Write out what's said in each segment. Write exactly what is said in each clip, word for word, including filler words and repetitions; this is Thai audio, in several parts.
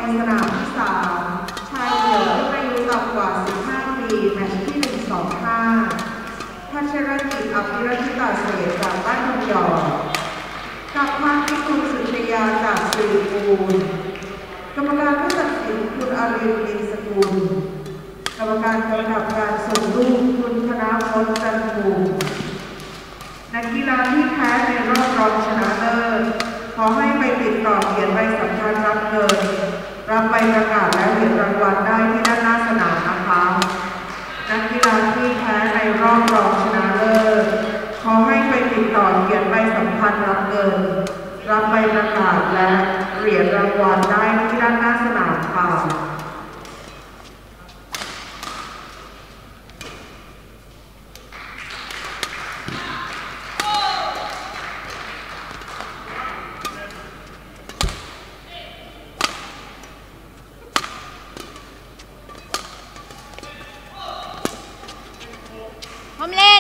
สนามที่สามชายเดี่ยวรุ่นอายุต่ำกว่าสิบห้าปีแมตช์ที่หนึ่งสองห้าพัชรกิจอภิรัติตาเสดจากบ้านทองหยอดกับมาที่คุณสุชยาจากสิริกูลกรรมการผู้ตัดสินคุณอาริน อินสกุลกรรมการกำกับการส่งลูกคุณธนาพจน์จันทูนักกีฬาที่แพ้ในรอบรองชนะเลิศขอให้ไปติดต่อเขียนใบสัมภาษณ์รับเงินรับใบประกาศและเหรียญรางวัลได้ที่ด้านหน้าสนามนะคะนักกีฬาที่แพ้ในรอบรองชนะเลิศขอให้ไปติดต่อเขียนใบสัมภาษณ์รับเงินรับใบประกาศและเหรียญรางวัลได้ที่ด้านหน้าสนามค่ะพร้อมเล่น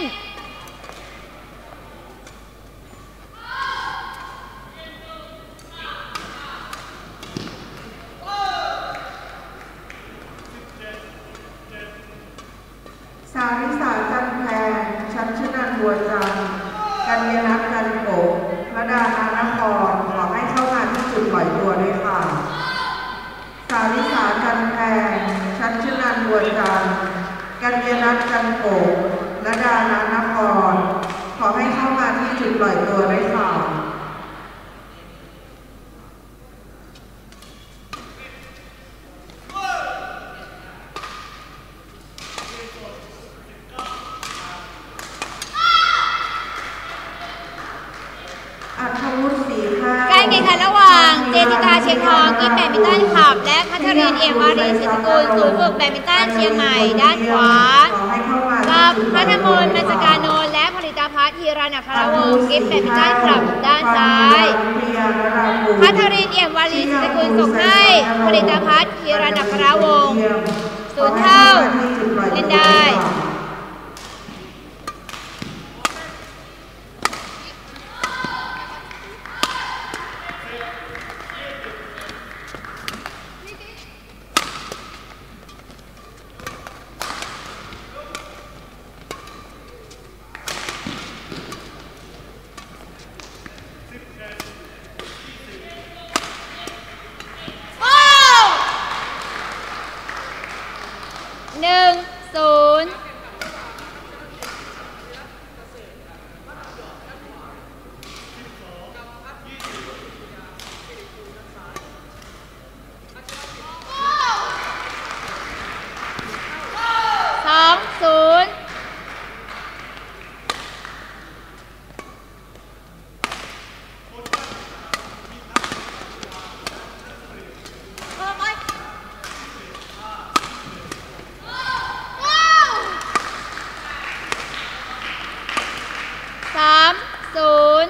สาริสาจันแพงชัชนันท์บัวจันทร์กัญญนัทจันโกะระดานานครขอให้เข้ามาที่จุดปล่อยตัวด้วยค่ะสาริสาจันแพงชัชนันท์บัวจันทร์กัญญนัทจันโกะระดานานครขอให้เข้ามาที่จุดปล่อยตัวด้วยค่ะการแข่งขันระหว่างเจสิกาเชียงทองกิฟต์แบดมินตันคลับและพัทรินเอี่ยมวารีศิษกุลศูนย์ฝึกแบดมินตันเชียงใหม่ด้านขวากับพัฒมนต์ มัจการโนนและผลิตภัณฑ์ธีรนักคารวงศ์กิฟต์แบดมินตันคลับด้านซ้ายพัทรินเอี่ยมวารีศิษกุลส่งให้ผลิตภัณฑ์ธีรนักคารวงศ์ศูนย์เท่าเล่นได้หนึ่งศูนย์สองศูนย์สามศูนย์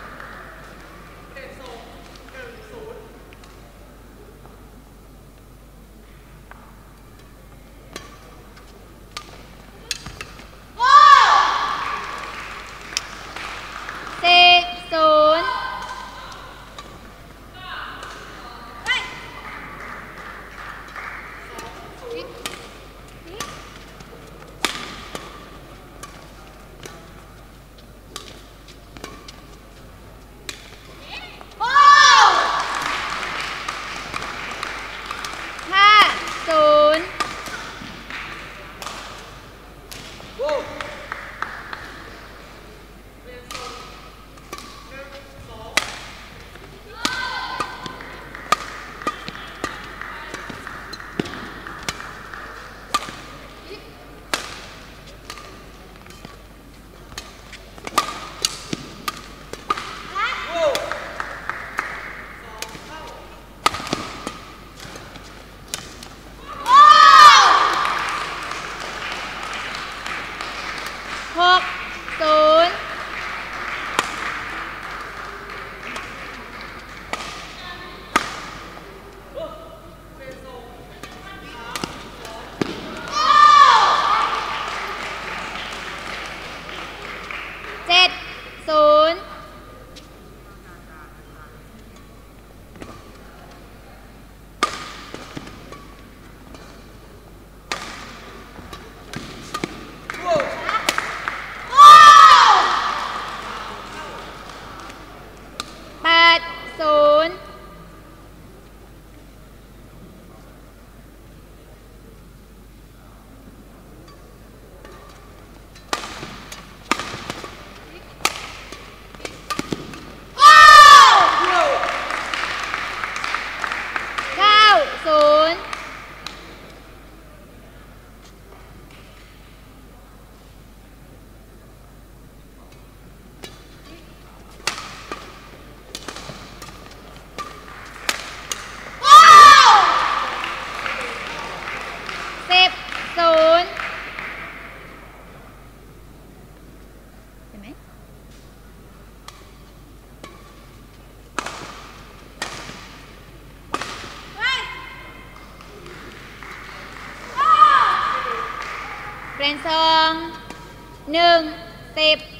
สี่ศูนย์หกศูนย์เจ็ดศูนย์นซองหนึ่งสิบ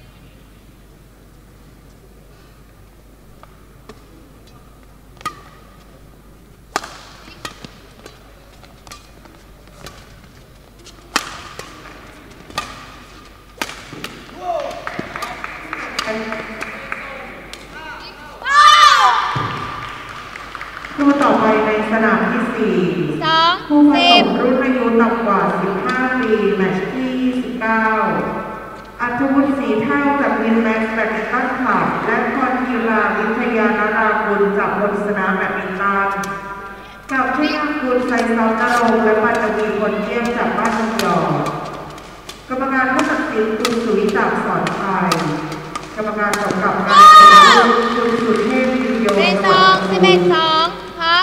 คู่ต่อไปในสนามที่สี่ผู้ผสมรุ่นอายุต่ำกว่าสิบห้าปีแมตช์ที่ยี่สิบเก้าอัธวุฒิศรีเท่าจากวินแม็กซ์แบดมินตันคลับและพรธีราวิทยานารากุลจากบนสนามแบดมินตันกับชยากุลไซซอนนรงค์และปัตวีพลเยี่ยมจากบ้านทองหยอดกรรมการผู้ตัดสินคุณสุวิจากสอนไทยกรรมการกำกับการแข่งขันคุณสุเทพวิญโยเป็นสองสิบเอ็ดสองพัก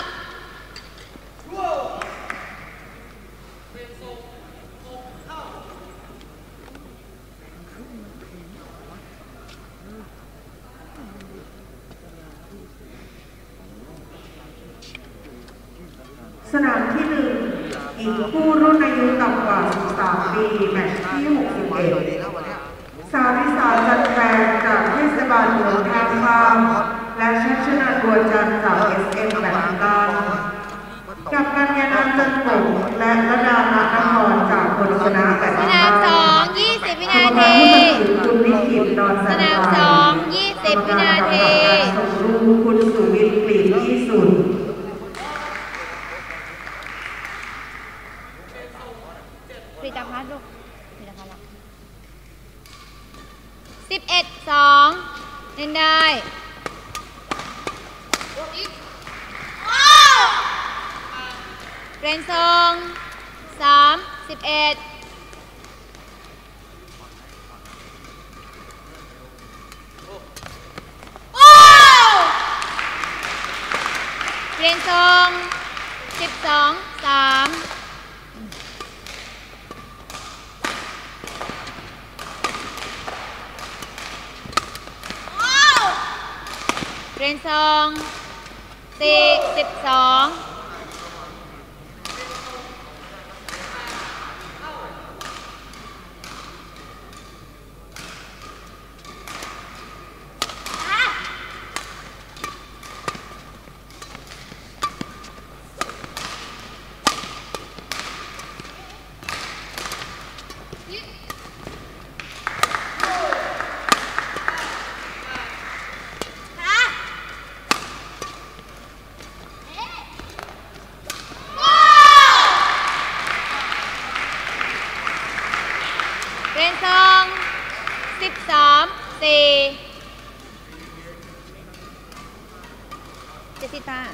สนามที่หนึ่งอีกคู่รุ่นอายุต่ำกว่าสิบสามปีแมตช์ที่หกสิบเอ็ดสาวิสาจันแพงจากเทศบาลเมืองท่าข้ามและชัชนาบัวจันทร์จาก เอส เอ็ม แบดมินตันกับกัญญานันท์จันทร์ปกและระดาณนครจากบนสนามแบดมินตันสนามสองยี่สิบวินาทีสนามสองยี่สิบวินาทีส่งลูกคุณสุวิทย์กลิ่นที่สุดผลิตภัณฑ์ลูกผลิตภัณฑ์ละสิบเอ็ดสองเล่นได้เรนซองสามสิบเอ็ดเรนซองสิบสองสามเรนซองสี่สิบสองเรนซองสิบสามสี่เจสิตา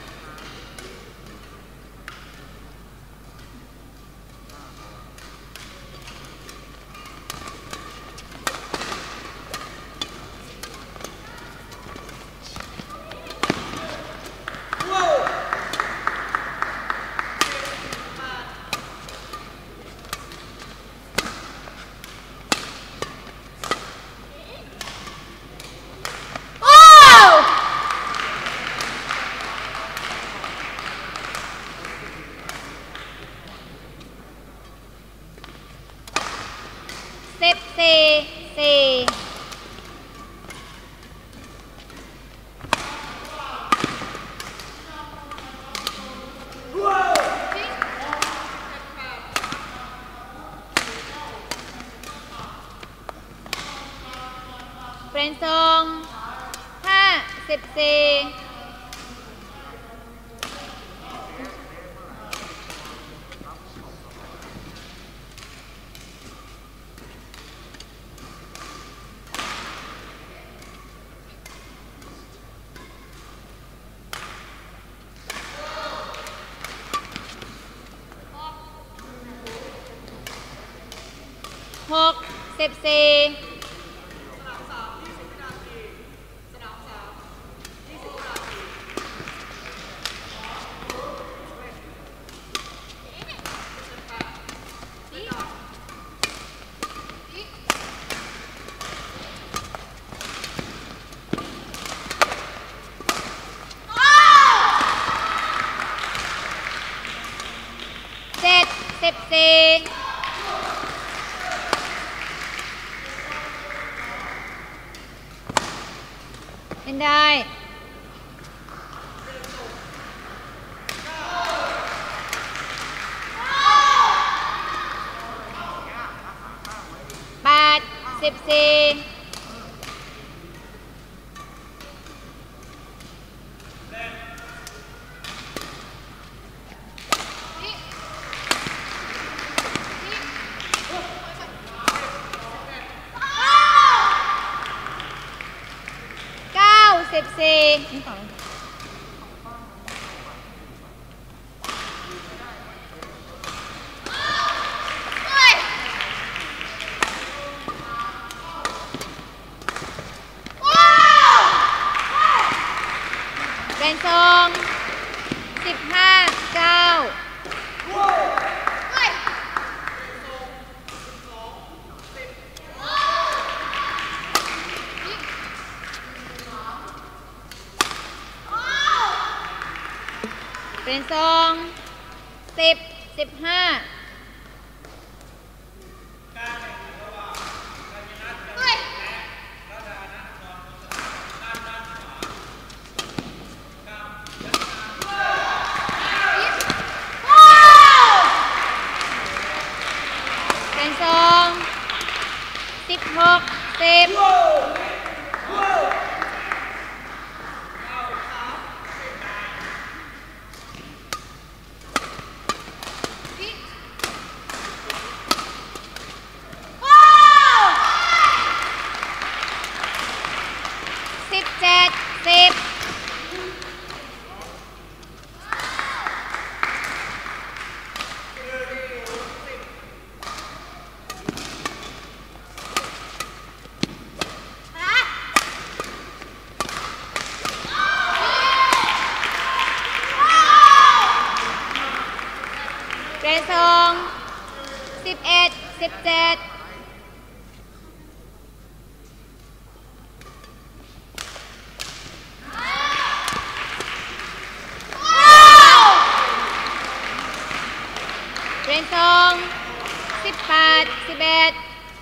สิบสี่สี่เฟรนซองห้าสิบสี่หกสิบสี่เจ็ดสิบสี่เล่นได้แปดสิบสี่สิบสี่เป็นทรงสิบห้าเก้าเป็นทรงสิบสิบห้าเป็นทรงสิบหกสิบเจ็ดสิบเป็นทรงสิบเอ็ดสิบเจ็ดเป็นทรงสิบแปดสิบเอ็ด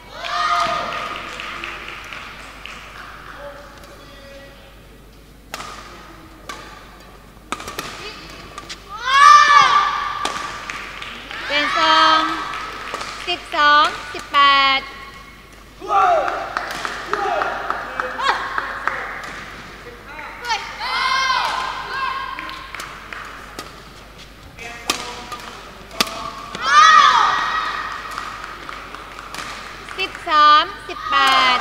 เป็นทรงสิบสองสิบแปดสิบสามสิบแปด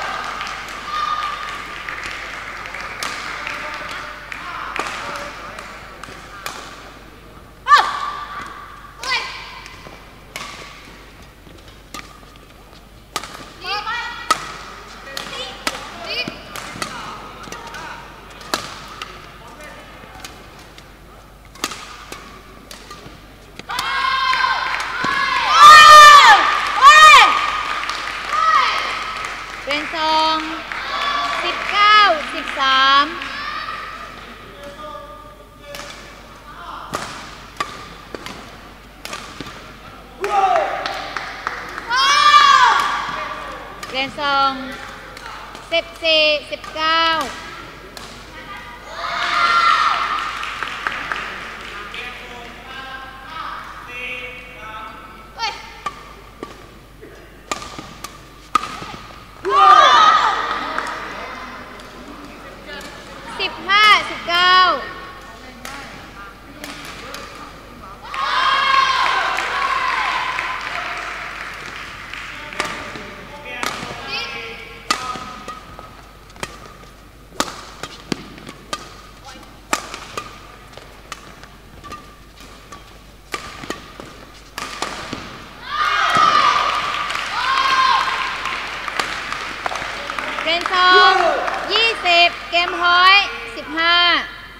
เป็นทรงสิบเก้าสิบสามเป็นทรงสิบสี่สิบเก้าสิบห้าสิบเก้าเป็นทรงยี่สิบเกมพอยต์สิบห้า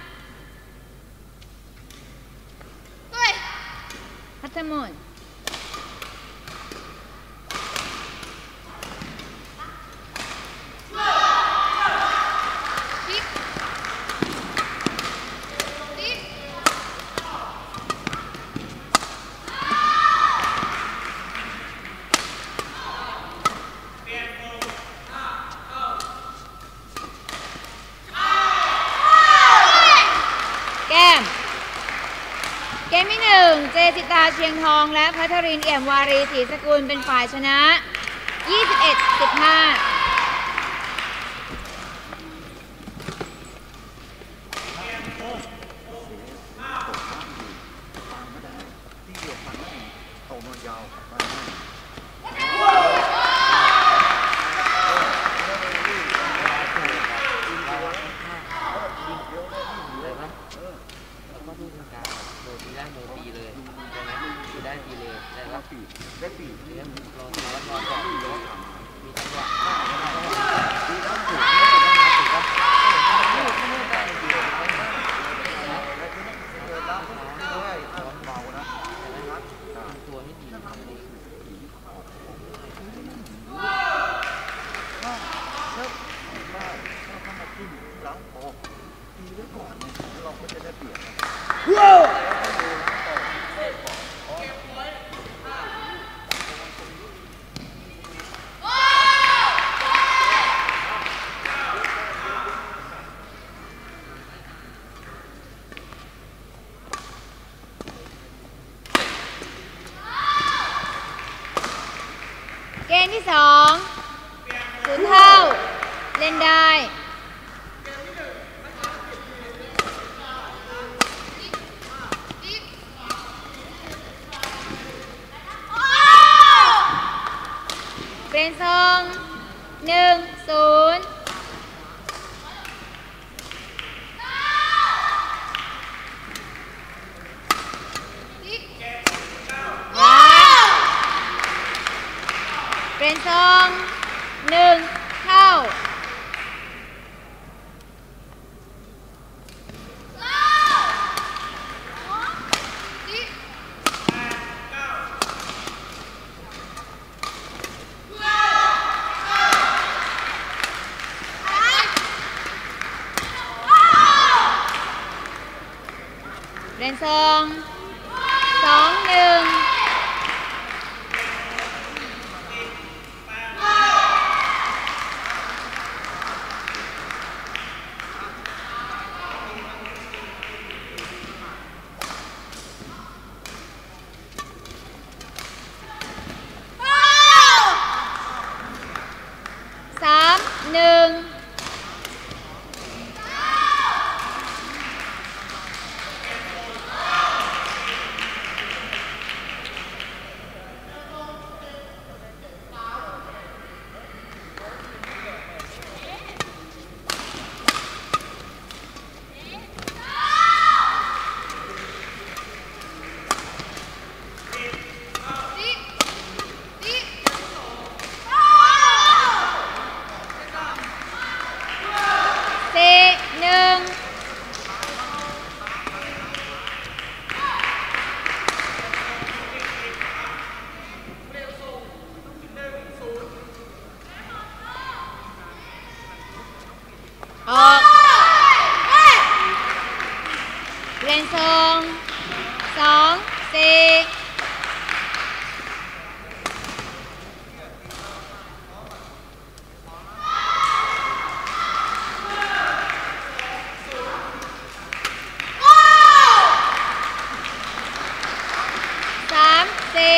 หนึ่งเจสิตาเชียงทองและพัทรินเอี่ยมวารีศรีสกุลเป็นฝ่ายชนะยี่สิบเอ็ด สิบห้าเกมที่สองศูนย์เท่าเล่นได้เปลี่ยนทรงหนึ่งศูนย์เป็นทรงหนึ่งเท่าเป็นทรงสองหนึ่งสามหนึ่งออกเรียนทรงสองสี่สามสี่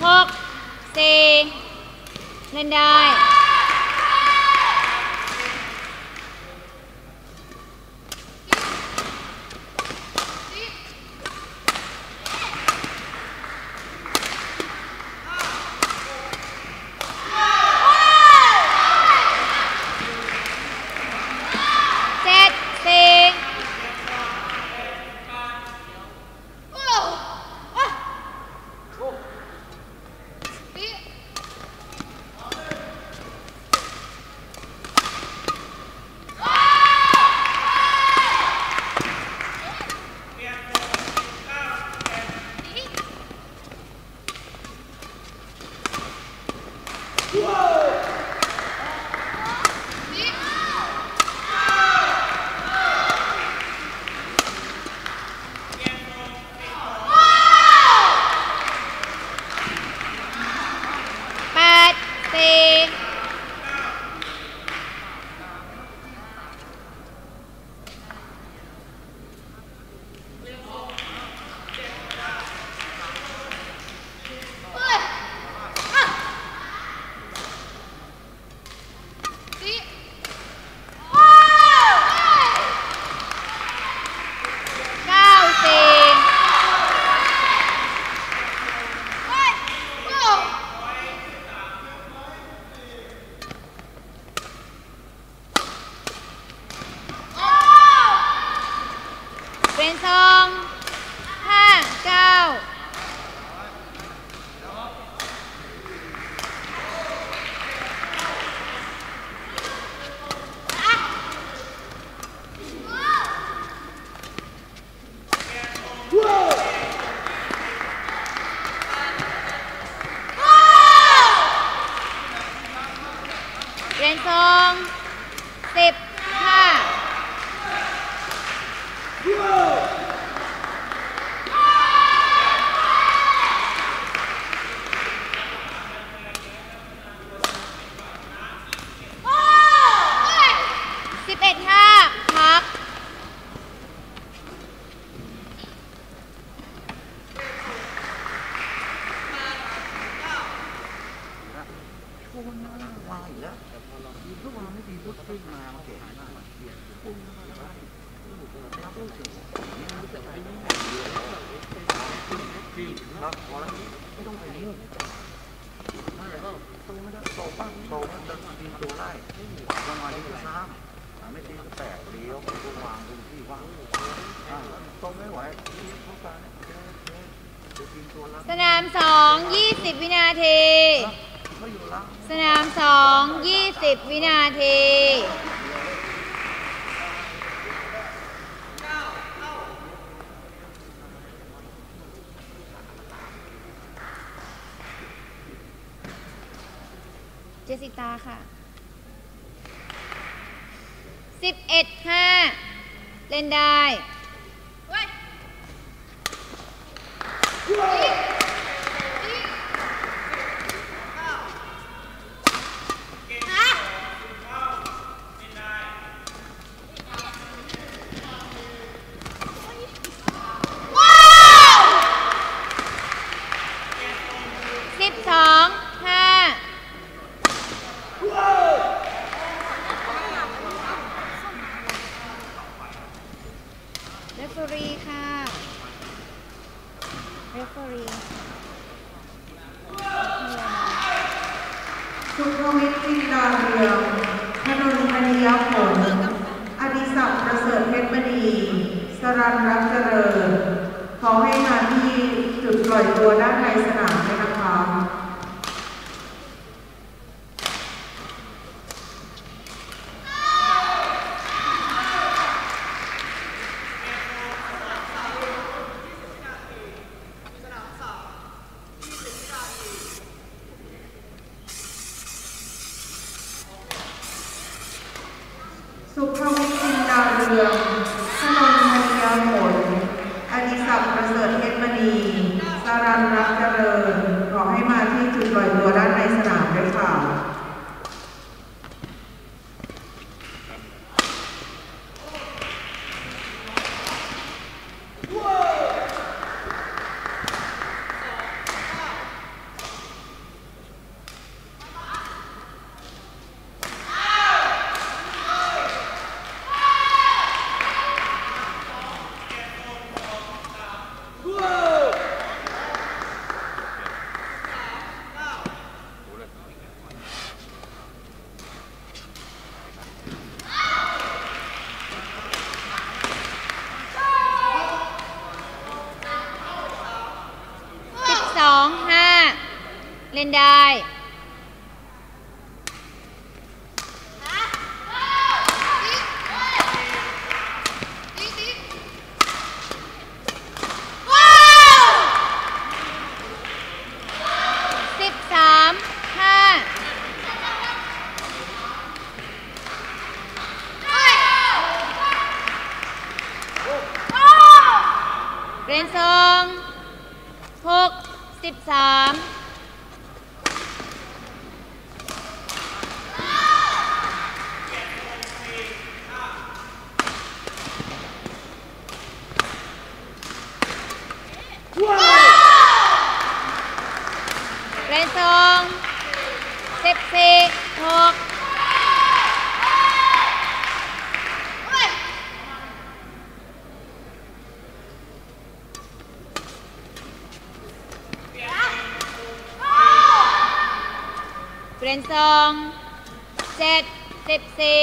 หกสี่เล่นได้เจ็ดสี่แปดสี่เก้าสี่เป็นสองห้าเก้าเป็นสองสิบห้าสิบเอ็ดห้าพักสนามสองยี่สิบวินาทีสนามสองยี่สิบวินาทีเจสิตาค่ะสิบเอ็ดห้าเล่นได้สิบสองห้าเรฟเฟอรีค่ะเรฟเฟอรีสุภวิทย์จินดาเรืองธนนท์มณียผลอดิศักดิ์ประเสริฐเพชรมณีสรัญรักเจริญขอให้มาที่จุดปล่อยตัวด้านในสนามด้วยนะคะสุภวิทย์จินดาเรืองธนนท์มณียผลอดิศักดิ์ประเสริฐเพชรมณีสรัญรักเจริญขอให้มาที่จุดปล่อยตัวด้านในสนามด้วยค่ะสเล่นได้สิบสามห้าเรนซองหกสิบสามเรนซองสิบสี่หกเรนซองเจ็ดสิบสี่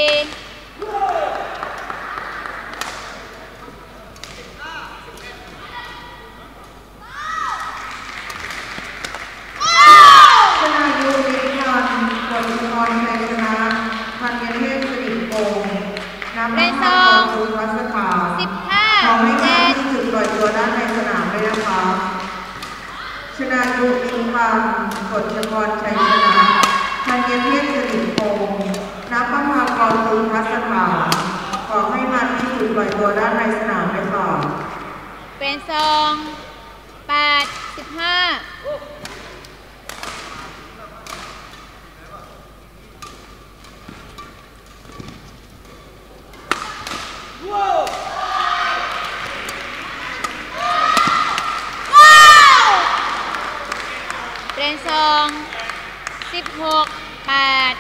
ชนายุนิพันธ์กฎชรชัยชนะธัญเทพสิริพงศ์น้ำมันทองคุณวัสถาสิบห้าขอให้เจ็ท่านดที่จุดปล่อยตัวด้านในสนามด้วยนะคะชนายุนิพันธ์กฎชรชัยชนะธัญเทพสิริพงศ์น้ำมันทองคุณวัสถาขอให้มันที่จุดปล่อยตัวด้านในสนามด้วยค่ะเรนซองแปดสิบห้าเรนซองสิบหกแปด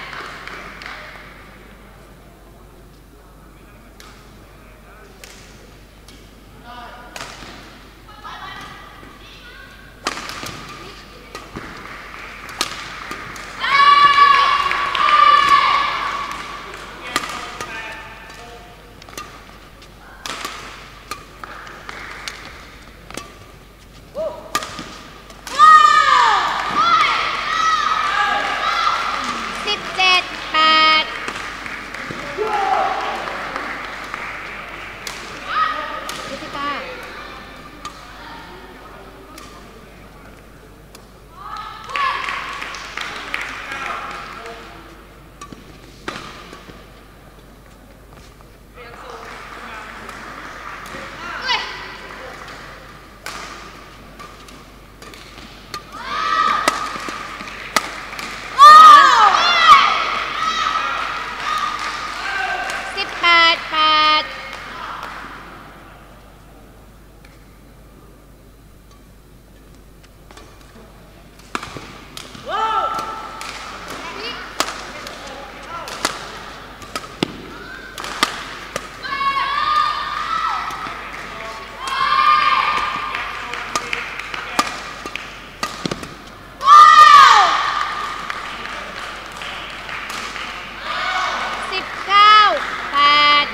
สิบเจ็ดแปดพิธิกาสิบแปดแปดสิบเก้าแปด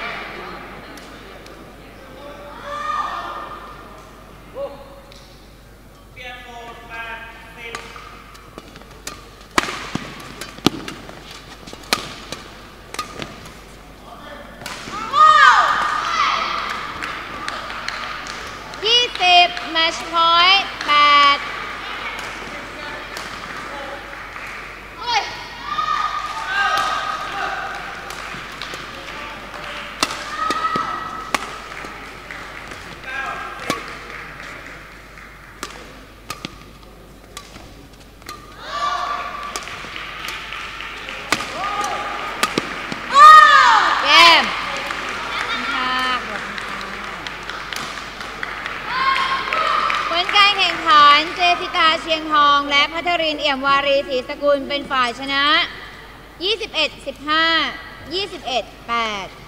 ยี่สิบแมชพอยต์แปดเกมผลการแข่งขันเจสิตาเชียงทองและพัทรินเอี่ยมวารีศรีสกุลเป็นฝ่ายชนะยี่สิบเอ็ดสิบห้า ยี่สิบเอ็ดแปด